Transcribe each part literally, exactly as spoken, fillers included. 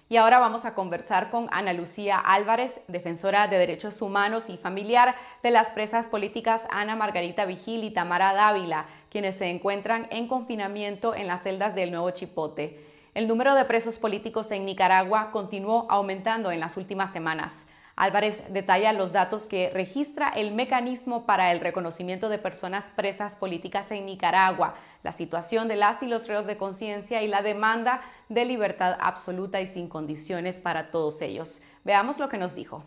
Y ahora vamos a conversar con Ana Lucía Álvarez, defensora de derechos humanos y familiar de las presas políticas Ana Margarita Vigil y Tamara Dávila, quienes se encuentran en confinamiento en las celdas del Nuevo Chipote. El número de presos políticos en Nicaragua continuó aumentando en las últimas semanas. Álvarez detalla los datos que registra el mecanismo para el reconocimiento de personas presas políticas en Nicaragua, la situación de las y los reos de conciencia y la demanda de libertad absoluta y sin condiciones para todos ellos. Veamos lo que nos dijo.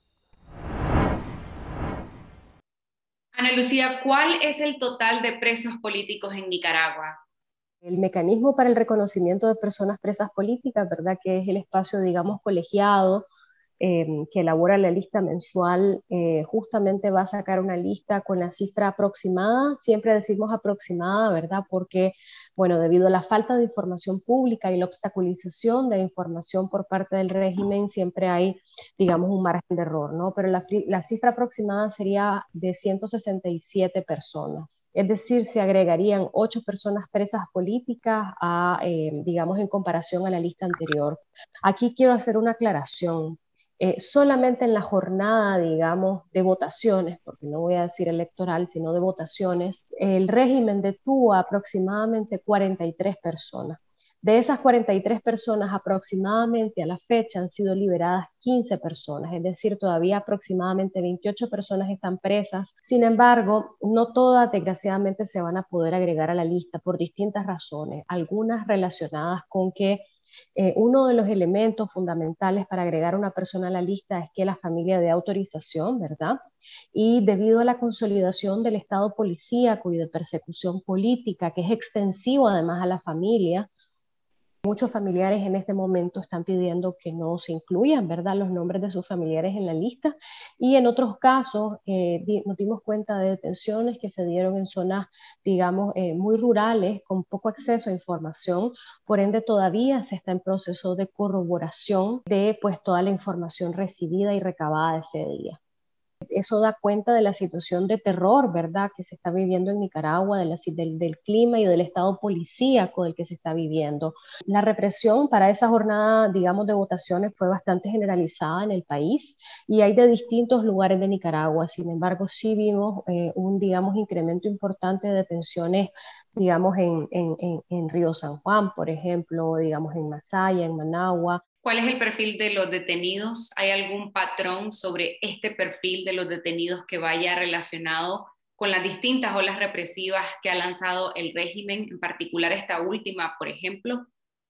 Ana Lucía, ¿cuál es el total de presos políticos en Nicaragua? El mecanismo para el reconocimiento de personas presas políticas, ¿verdad? Que es el espacio, digamos, colegiado eh, que elabora la lista mensual, eh, justamente va a sacar una lista con la cifra aproximada. Siempre decimos aproximada, ¿verdad? Porque, bueno, debido a la falta de información pública y la obstaculización de información por parte del régimen, siempre hay, digamos, un margen de error, ¿no? Pero la, la cifra aproximada sería de ciento sesenta y siete personas. Es decir, se agregarían ocho personas presas políticas a, eh, digamos, en comparación a la lista anterior. Aquí quiero hacer una aclaración. Eh, solamente en la jornada, digamos, de votaciones, porque no voy a decir electoral, sino de votaciones, el régimen detuvo a aproximadamente cuarenta y tres personas. De esas cuarenta y tres personas, aproximadamente a la fecha han sido liberadas quince personas, es decir, todavía aproximadamente veintiocho personas están presas. Sin embargo, no todas, desgraciadamente, se van a poder agregar a la lista por distintas razones, algunas relacionadas con que eh, uno de los elementos fundamentales para agregar a una persona a la lista es que la familia dé autorización, ¿verdad? Y debido a la consolidación del Estado policíaco y de persecución política, que es extensivo además a la familia, muchos familiares en este momento están pidiendo que no se incluyan, ¿verdad?, los nombres de sus familiares en la lista. Y en otros casos eh, di, nos dimos cuenta de detenciones que se dieron en zonas, digamos, eh, muy rurales, con poco acceso a información. Por ende, todavía se está en proceso de corroboración de, pues, toda la información recibida y recabada ese día. Eso da cuenta de la situación de terror, ¿verdad?, que se está viviendo en Nicaragua, de la, del, del clima y del estado policíaco del que se está viviendo. La represión para esa jornada, digamos, de votaciones fue bastante generalizada en el país y hay de distintos lugares de Nicaragua. Sin embargo, sí vimos eh, un, digamos, incremento importante de detenciones, digamos, en, en, en, en Río San Juan, por ejemplo, digamos, en Masaya, en Managua. ¿Cuál es el perfil de los detenidos? ¿Hay algún patrón sobre este perfil de los detenidos que vaya relacionado con las distintas olas represivas que ha lanzado el régimen, en particular esta última, por ejemplo?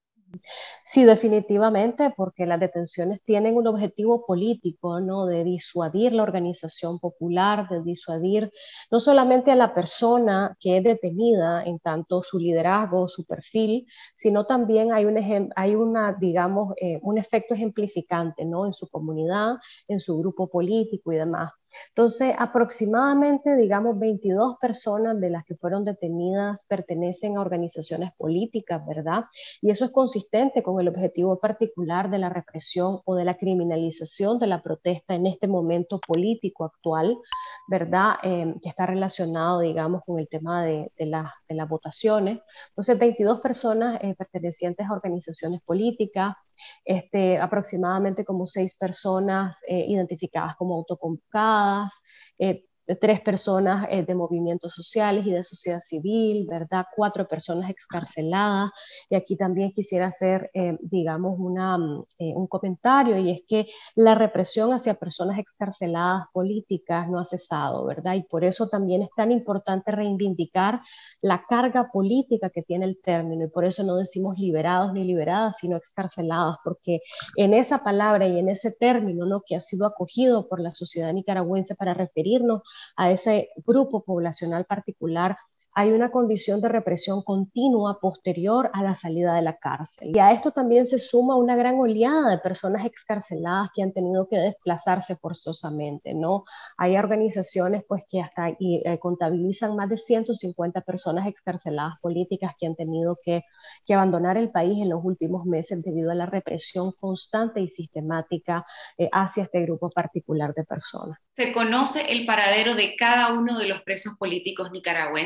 Sí, definitivamente, porque las detenciones tienen un objetivo político, ¿no? De disuadir la organización popular, de disuadir no solamente a la persona que es detenida en tanto su liderazgo, su perfil, sino también hay un hay una, digamos, eh, un efecto ejemplificante, ¿no? En su comunidad, en su grupo político y demás. Entonces, aproximadamente, digamos, veintidós personas de las que fueron detenidas pertenecen a organizaciones políticas, ¿verdad? Y eso es consistente con el objetivo particular de la represión o de la criminalización de la protesta en este momento político actual, ¿verdad? Eh, que está relacionado, digamos, con el tema de, de, la, de las votaciones. Entonces, veintidós personas eh, pertenecientes a organizaciones políticas, este, aproximadamente como seis personas eh, identificadas como autoconvocadas, eh, tres personas eh, de movimientos sociales y de sociedad civil, ¿verdad? Cuatro personas excarceladas. Y aquí también quisiera hacer, eh, digamos, una, eh, un comentario, y es que la represión hacia personas excarceladas políticas no ha cesado, ¿verdad? Y por eso también es tan importante reivindicar la carga política que tiene el término, y por eso no decimos liberados ni liberadas, sino excarceladas, porque en esa palabra y en ese término, ¿no?, que ha sido acogido por la sociedad nicaragüense para referirnos a ese grupo poblacional particular, hay una condición de represión continua posterior a la salida de la cárcel. Y a esto también se suma una gran oleada de personas excarceladas que han tenido que desplazarse forzosamente, ¿no? Hay organizaciones, pues, que hasta y, eh, contabilizan más de ciento cincuenta personas excarceladas políticas que han tenido que, que abandonar el país en los últimos meses debido a la represión constante y sistemática eh, hacia este grupo particular de personas. ¿Se conoce el paradero de cada uno de los presos políticos nicaragüenses?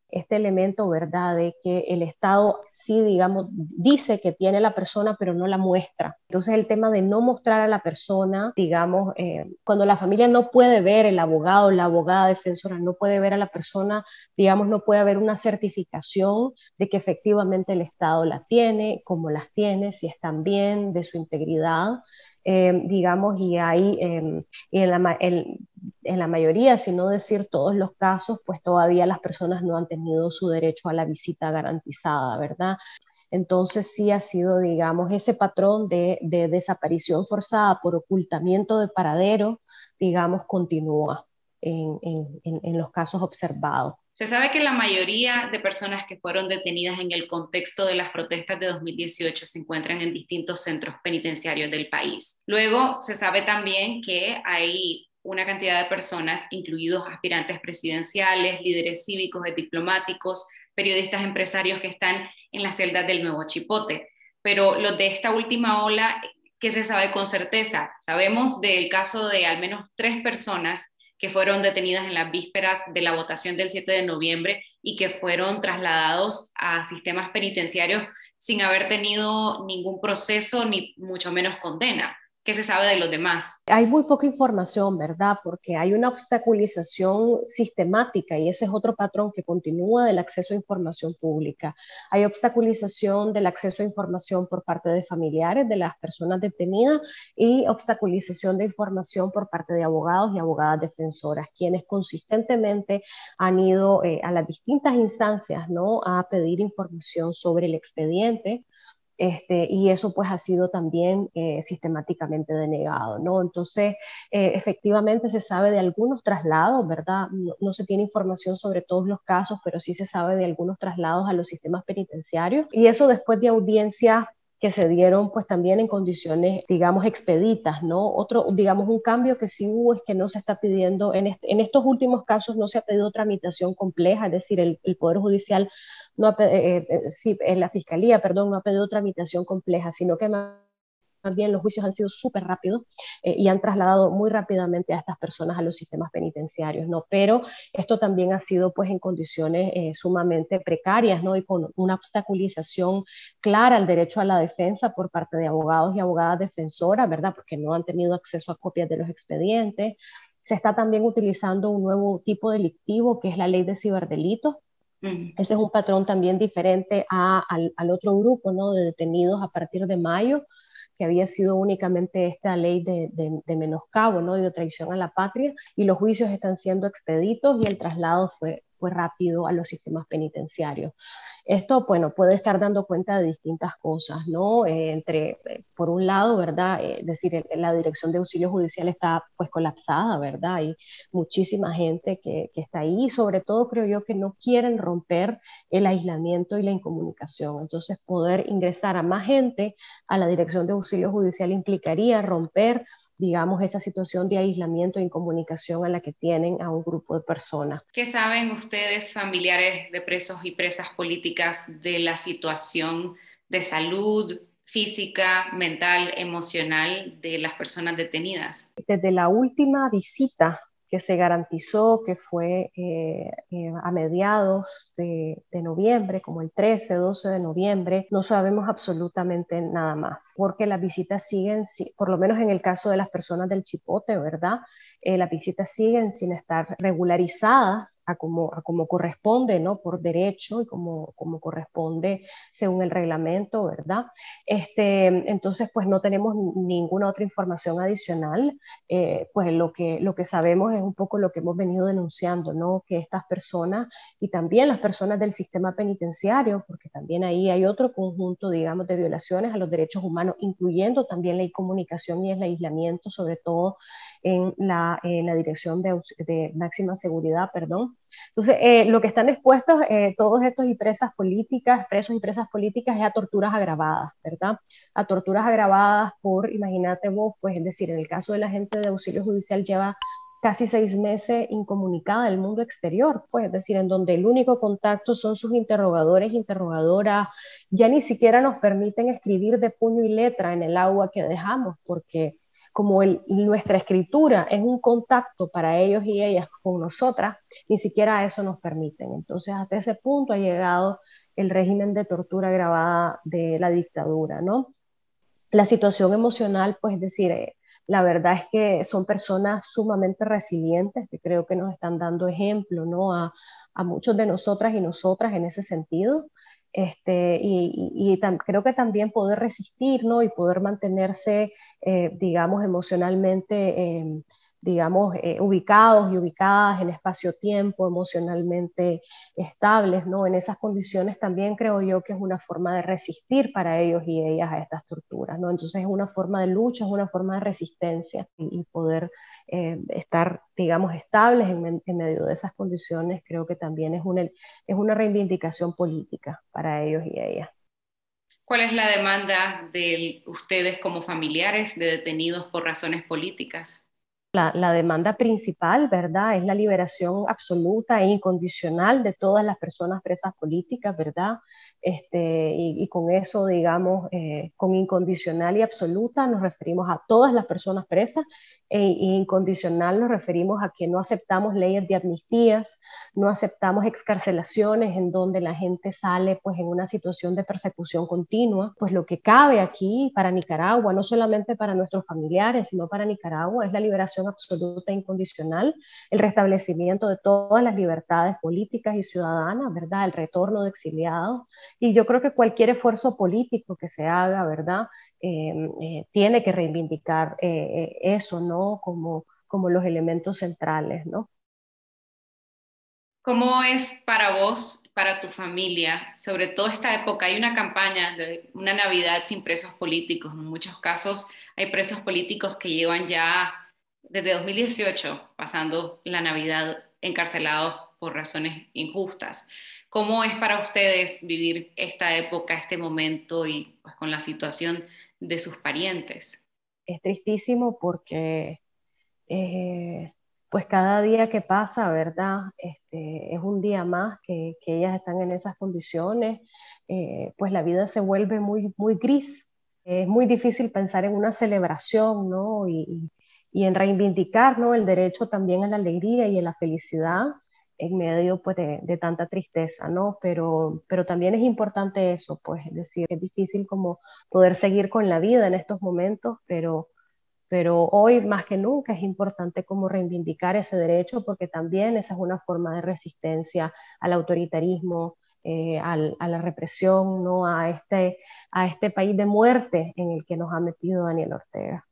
este elemento, ¿verdad?, de que el Estado sí, digamos, dice que tiene la persona, pero no la muestra. Entonces el tema de no mostrar a la persona, digamos, eh, cuando la familia no puede ver, el abogado, la abogada defensora no puede ver a la persona, digamos, no puede haber una certificación de que efectivamente el Estado la tiene, cómo las tiene, si están bien, de su integridad. Eh, digamos, y ahí eh, y en, la, en, en la mayoría, si no decir todos los casos, pues todavía las personas no han tenido su derecho a la visita garantizada, ¿verdad? Entonces sí ha sido, digamos, ese patrón de, de desaparición forzada por ocultamiento de paradero, digamos, continúa en, en, en, en los casos observados. Se sabe que la mayoría de personas que fueron detenidas en el contexto de las protestas de dos mil dieciocho se encuentran en distintos centros penitenciarios del país. Luego, se sabe también que hay una cantidad de personas, incluidos aspirantes presidenciales, líderes cívicos y diplomáticos, periodistas, empresarios que están en las celdas del Nuevo Chipote. Pero los de esta última ola, ¿qué se sabe con certeza? Sabemos del caso de al menos tres personas que fueron detenidas en las vísperas de la votación del siete de noviembre y que fueron trasladados a sistemas penitenciarios sin haber tenido ningún proceso ni mucho menos condena. ¿Qué se sabe de los demás? Hay muy poca información, ¿verdad? Porque hay una obstaculización sistemática y ese es otro patrón que continúa del acceso a información pública. Hay obstaculización del acceso a información por parte de familiares de las personas detenidas y obstaculización de información por parte de abogados y abogadas defensoras, quienes consistentemente han ido eh, a las distintas instancias, ¿no?, a pedir información sobre el expediente. Este, y eso pues ha sido también eh, sistemáticamente denegado, ¿no? Entonces, eh, efectivamente se sabe de algunos traslados, ¿verdad? No, no se tiene información sobre todos los casos, pero sí se sabe de algunos traslados a los sistemas penitenciarios, y eso después de audiencias que se dieron pues también en condiciones, digamos, expeditas, ¿no? Otro, digamos, un cambio que sí hubo es que no se está pidiendo, en, este, en estos últimos casos no se ha pedido tramitación compleja, es decir, el, el Poder Judicial no ha, eh, eh, sí, en la Fiscalía, perdón, no ha pedido tramitación compleja, sino que más bien los juicios han sido súper rápidos eh, y han trasladado muy rápidamente a estas personas a los sistemas penitenciarios, ¿no? Pero esto también ha sido pues en condiciones eh, sumamente precarias, ¿no? Y con una obstaculización clara al derecho a la defensa por parte de abogados y abogadas defensoras, ¿verdad? Porque no han tenido acceso a copias de los expedientes. Se está también utilizando un nuevo tipo delictivo que es la ley de ciberdelitos. Mm. Ese es un patrón también diferente a, al, al otro grupo, ¿no?, de detenidos a partir de mayo, que había sido únicamente esta ley de, de, de menoscabo, ¿no?, de traición a la patria, y los juicios están siendo expeditos y el traslado fue, fue rápido a los sistemas penitenciarios. Esto, bueno, puede estar dando cuenta de distintas cosas, ¿no? Eh, entre, eh, por un lado, ¿verdad? Eh, es decir, el, la Dirección de Auxilio Judicial está pues colapsada, ¿verdad? Hay muchísima gente que, que está ahí y sobre todo creo yo que no quieren romper el aislamiento y la incomunicación. Entonces, poder ingresar a más gente a la Dirección de Auxilio Judicial implicaría romper, digamos, esa situación de aislamiento e incomunicación a la que tienen a un grupo de personas. ¿Qué saben ustedes, familiares de presos y presas políticas, de la situación de salud física, mental, emocional de las personas detenidas? Desde la última visita que se garantizó, que fue eh, eh, a mediados de, de noviembre, como el trece, doce de noviembre, no sabemos absolutamente nada más, porque las visitas siguen, por lo menos en el caso de las personas del Chipote, ¿verdad? Eh, las visitas siguen sin estar regularizadas a como, a como corresponde, ¿no?, por derecho y como, como corresponde según el reglamento, ¿verdad? Este, entonces, pues no tenemos ninguna otra información adicional. Eh, pues lo que, lo que sabemos es un poco lo que hemos venido denunciando, ¿no?, que estas personas y también las personas del sistema penitenciario, porque también ahí hay otro conjunto, digamos, de violaciones a los derechos humanos, incluyendo también la incomunicación y el aislamiento, sobre todo en la, en la Dirección de, de Máxima Seguridad, perdón. Entonces, eh, lo que están expuestos eh, todos estos y presas políticas, presos y presas políticas, es a torturas agravadas, ¿verdad? A torturas agravadas por, imagínate vos, pues es decir, en el caso de la gente de auxilio judicial lleva casi seis meses incomunicada del mundo exterior, pues es decir, en donde el único contacto son sus interrogadores, interrogadoras, ya ni siquiera nos permiten escribir de puño y letra en el agua que dejamos, porque como el, nuestra escritura es un contacto para ellos y ellas con nosotras, ni siquiera eso nos permiten. Entonces, hasta ese punto ha llegado el régimen de tortura agravada de la dictadura, ¿no? La situación emocional, pues, es decir, eh, la verdad es que son personas sumamente resilientes, que creo que nos están dando ejemplo, ¿no? A, a muchos de nosotras y nosotras en ese sentido. Este, y y, y tam, creo que también poder resistir, ¿no? Y poder mantenerse, eh, digamos, emocionalmente, eh, digamos, eh, ubicados y ubicadas en espacio-tiempo, emocionalmente estables, ¿no? En esas condiciones también creo yo que es una forma de resistir para ellos y ellas a estas torturas, ¿no? Entonces es una forma de lucha, es una forma de resistencia y, y poder eh, estar, digamos, estables en, en medio de esas condiciones, creo que también es una, es una reivindicación política para ellos y ellas. ¿Cuál es la demanda de ustedes como familiares de detenidos por razones políticas? La, la demanda principal, ¿verdad?, es la liberación absoluta e incondicional de todas las personas presas políticas, ¿verdad? Este, y, y con eso, digamos, eh, con incondicional y absoluta nos referimos a todas las personas presas, e, e incondicional nos referimos a que no aceptamos leyes de amnistías, no aceptamos excarcelaciones en donde la gente sale pues en una situación de persecución continua. Pues lo que cabe aquí para Nicaragua, no solamente para nuestros familiares, sino para Nicaragua, es la liberación absoluta e incondicional, el restablecimiento de todas las libertades políticas y ciudadanas, ¿verdad? El retorno de exiliados. Y yo creo que cualquier esfuerzo político que se haga, ¿verdad?, eh, eh, tiene que reivindicar eh, eso, ¿no?, como, como los elementos centrales, ¿no? ¿Cómo es para vos, para tu familia, sobre todo esta época? Hay una campaña de una Navidad sin presos políticos. En muchos casos hay presos políticos que llevan ya desde dos mil dieciocho pasando la Navidad encarcelados por razones injustas. ¿Cómo es para ustedes vivir esta época, este momento y pues, con la situación de sus parientes? Es tristísimo porque eh, pues cada día que pasa, ¿verdad? Este, es un día más que, que ellas están en esas condiciones, eh, pues la vida se vuelve muy, muy gris. Es muy difícil pensar en una celebración, ¿no? Y, y en reivindicar, ¿no?, el derecho también a la alegría y a la felicidad en medio pues, de, de tanta tristeza, ¿no? Pero, pero también es importante eso, pues, es decir, es difícil como poder seguir con la vida en estos momentos, pero pero hoy más que nunca es importante como reivindicar ese derecho porque también esa es una forma de resistencia al autoritarismo, eh, al, a la represión, ¿no?, a este, a este país de muerte en el que nos ha metido Daniel Ortega.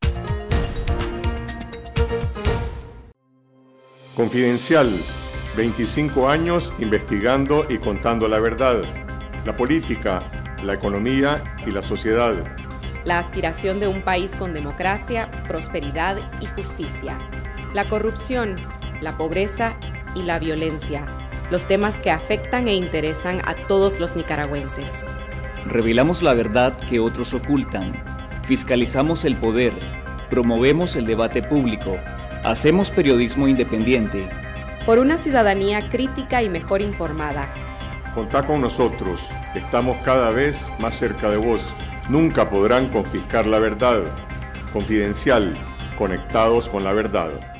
Confidencial, veinticinco años investigando y contando la verdad, la política, la economía y la sociedad. La aspiración de un país con democracia, prosperidad y justicia. La corrupción, la pobreza y la violencia. Los temas que afectan e interesan a todos los nicaragüenses. Revelamos la verdad que otros ocultan. Fiscalizamos el poder. Promovemos el debate público. Hacemos periodismo independiente. Por una ciudadanía crítica y mejor informada. Contá con nosotros. Estamos cada vez más cerca de vos. Nunca podrán confiscar la verdad. Confidencial, conectados con la verdad.